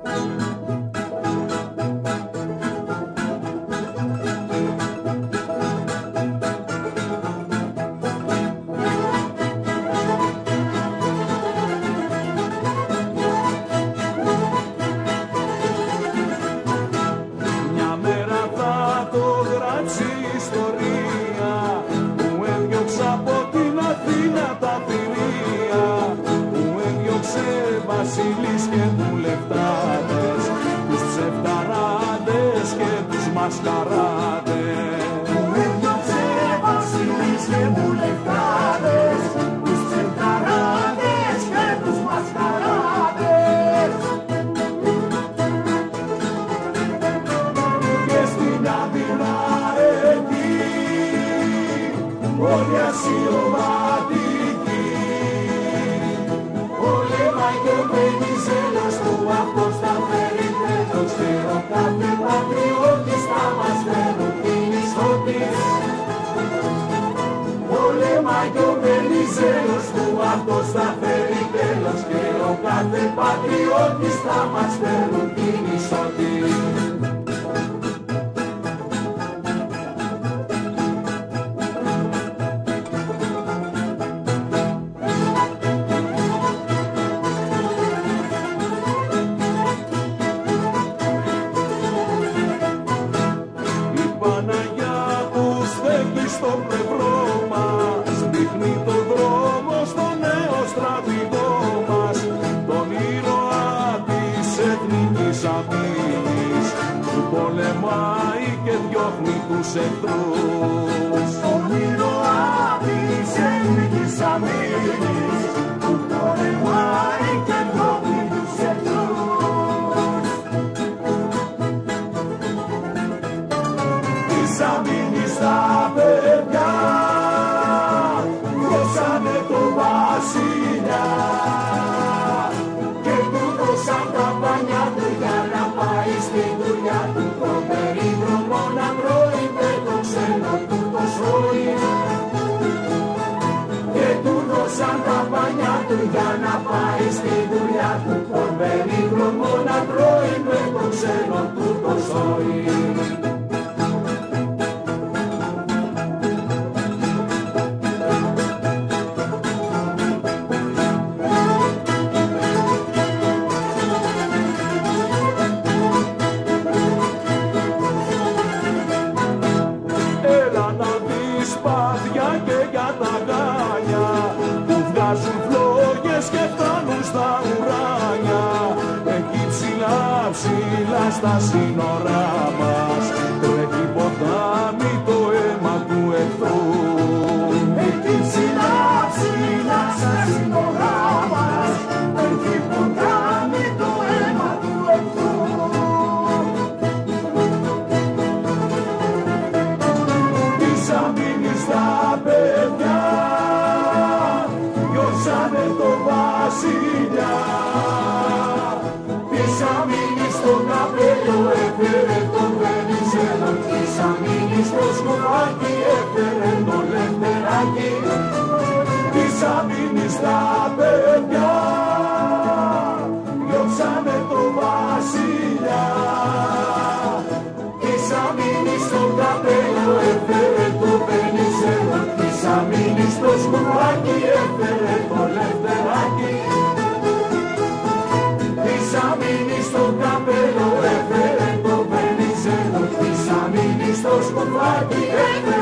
Βασίλης και βουλευτάδες, τους ψευταράδες και τους μασκαράδες. Που έδιωξε βασίλης και βουλευτάδες, τους ψευταράδες και τους μασκαράδες. Και στην άδειλα εκεί, όλοι ασιωματικοί, και ο Βενιζέλος του αυτός θα φέρει τέλος και ο κάθε πατριώτης θα μας φέρουν την ισότης. Πολέμα και ο Βενιζέλος του αυτός θα φέρει τέλος και ο κάθε πατριώτης θα μας φέρουν την ισότης. Στο πλευρό μας δείχνει το δρόμο στο νέο στρατηγό μας, τον ήρωα της εθνικής αμήνης, που πολεμάει και διώχνει τους εχθρούς. Τον ήρωα της εθνικής αμήνης, που πολεμάει και διώχνει τους εχθρούς. Της αμήνης τα παιδιά δώσανε το βασιλιά και του δώσαν τα πανιά του για να πάει στην δουλειά του. Το περίδρομο να τρώει με το ξένο του το σόι. Και του δώσαν τα πανιά του για να πάει στην δουλειά του. Το περίδρομο να τρώει με το ξένο του το σόι. Σπάτια και για τα γάνια που βγάζουν φλόγες και φτάνουν στα ουράνια. Εκεί ψηλά ψηλά στα σύνορά μας τρέχει ποτάμι το αίμα του εχθρού. Εκεί ψηλά ψηλά στα σύνορά μας τρέχει ποτάμι το αίμα του εχθρού. Τα παιδιά διώξανε το βασιλιά, της αμήνης το καπέλο έφερε το Βενιζέλο, της αμήνης το σκουφάκι έφερε το Λευτεράκι. της αμήνης τα παιδιά διώξανε το βασιλιά, της αμήνης το καπέλο έφερε το Βενιζέλο, της αμήνης το σκουφάκι έφερε το Λευτεράκι. Της αμήνης το καπέλο έφερε το Βενιζέλο, της αμήνης το σκουφάκι έφερε